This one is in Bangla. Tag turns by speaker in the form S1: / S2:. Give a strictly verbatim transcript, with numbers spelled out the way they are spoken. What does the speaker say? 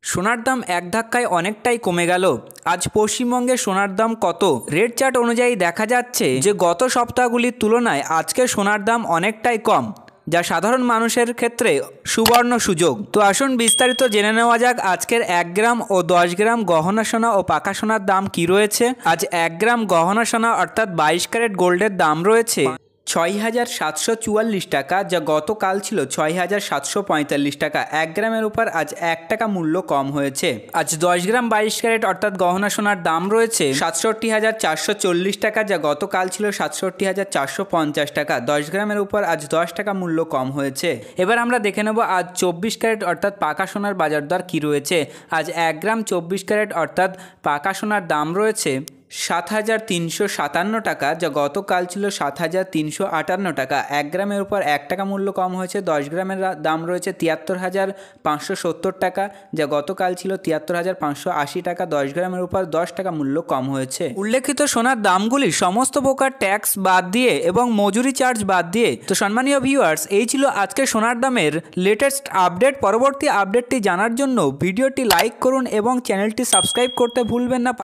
S1: সোনার দাম এক ধাক্কায় অনেকটাই কমে গেল। আজ পশ্চিমবঙ্গে সোনার দাম কত? রেট চার্ট অনুযায়ী দেখা যাচ্ছে যে গত সপ্তাহগুলির তুলনায় আজকে সোনার দাম অনেকটাই কম, যা সাধারণ মানুষের ক্ষেত্রে সুবর্ণ সুযোগ। তো আসুন বিস্তারিত জেনে নেওয়া যাক আজকের এক গ্রাম ও দশ গ্রাম গহনা সোনা ও পাকা সোনার দাম কি রয়েছে। আজ এক গ্রাম গহনা সোনা অর্থাৎ বাইশ ক্যারেট গোল্ডের দাম রয়েছে ছয় হাজার সাতশো চুয়াল্লিশ টাকা, যা গতকাল ছিল ছয় হাজার সাতশো পঁয়তাল্লিশ টাকা। এক গ্রামের উপর আজ এক টাকা মূল্য কম হয়েছে। আজ দশ গ্রাম বাইশ ক্যারেট অর্থাৎ গহনা সোনার দাম রয়েছে সাতষট্টি হাজার চারশো চল্লিশ টাকা, যা গতকাল ছিল সাতষট্টি হাজার চারশো পঞ্চাশ টাকা। দশ গ্রামের উপর আজ দশ টাকা মূল্য কম হয়েছে। এবার আমরা দেখে নেব আজ চব্বিশ ক্যারেট অর্থাৎ পাকা সোনার বাজার দর কী রয়েছে। আজ এক গ্রাম চব্বিশ ক্যারেট অর্থাৎ পাকা সোনার দাম রয়েছে সাত হাজার তিনশো সাতান্ন টাকা, যা গতকাল ছিল সাত হাজার তিনশো আটান্ন টাকা। এক গ্রামের উপর এক টাকা মূল্য কম হয়েছে। দশ গ্রামের দাম রয়েছে তিয়াত্তর হাজার পাঁচশো সত্তর টাকা, যা গতকাল ছিল তিয়াত্তর হাজার পাঁচশো আশি টাকা। দশ গ্রামের উপর দশ টাকা মূল্য কম হয়েছে। উল্লেখিত সোনার দামগুলি সমস্ত প্রকার ট্যাক্স বাদ দিয়ে এবং মজুরি চার্জ বাদ দিয়ে। তো সম্মানীয় ভিউয়ার্স, এই ছিল আজকে সোনার দামের লেটেস্ট আপডেট। পরবর্তী আপডেটটি জানার জন্য ভিডিওটি লাইক করুন এবং চ্যানেলটি সাবস্ক্রাইব করতে ভুলবেন না।